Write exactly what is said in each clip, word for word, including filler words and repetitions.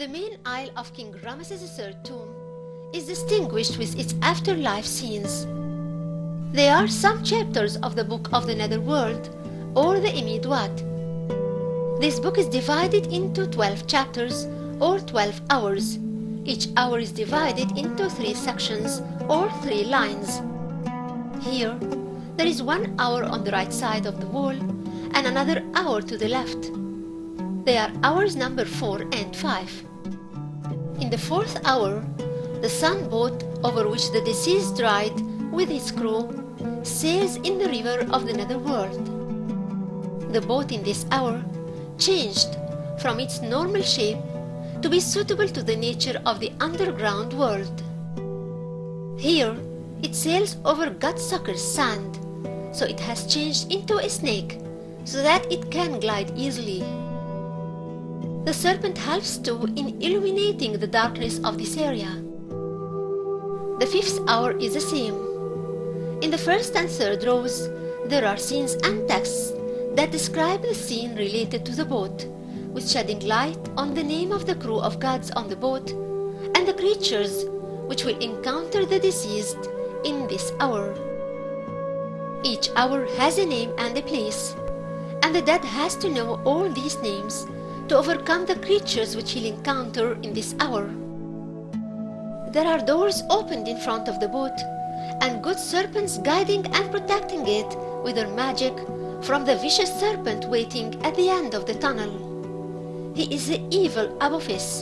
The main aisle of King Ramesses the third tomb is distinguished with its afterlife scenes. There are some chapters of the Book of the Netherworld, or the Imidwat. This book is divided into twelve chapters, or twelve hours. Each hour is divided into three sections, or three lines. Here, there is one hour on the right side of the wall, and another hour to the left. They are hours number four and five. In the fourth hour, the sun boat over which the deceased ride with his crew sails in the river of the Netherworld. The boat in this hour changed from its normal shape to be suitable to the nature of the underground world. Here, it sails over Godsucker's sand, so it has changed into a snake so that it can glide easily. The serpent helps too in illuminating the darkness of this area. The fifth hour is the same. In the first and third rows, there are scenes and texts that describe the scene related to the boat, with shedding light on the name of the crew of gods on the boat and the creatures which will encounter the deceased in this hour. Each hour has a name and a place, and the dead has to know all these names to overcome the creatures which he'll encounter in this hour. There are doors opened in front of the boat, and good serpents guiding and protecting it with their magic from the vicious serpent waiting at the end of the tunnel. He is the evil Apophis.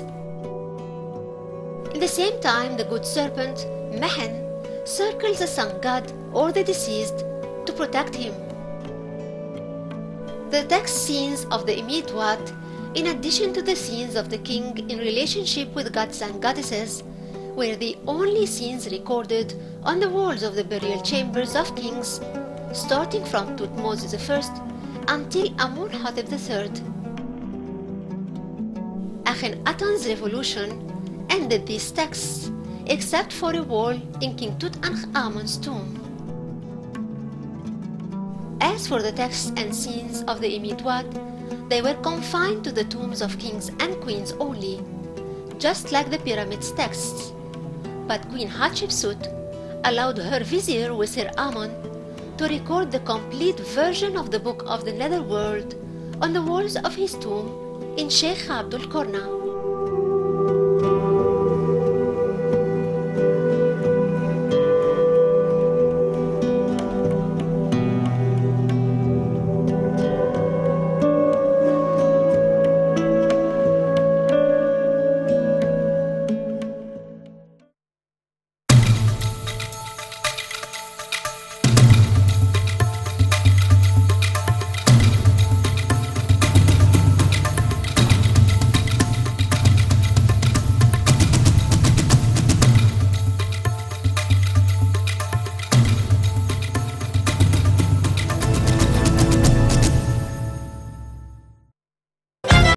In the same time, the good serpent, Mehen, circles the sun god or the deceased to protect him. The text scenes of the Imidwat, in addition to the scenes of the king in relationship with gods and goddesses, were the only scenes recorded on the walls of the burial chambers of kings, starting from Thutmose the first until Amun-Hotep the third. Akhenaten's revolution ended these texts, except for a wall in King Tutankhamun's tomb. As for the texts and scenes of the Imidwat, they were confined to the tombs of kings and queens only, just like the pyramids texts. But Queen Hatshepsut allowed her vizier Wazir Amon to record the complete version of the Book of the Netherworld on the walls of his tomb in Sheikh Abdul Korna.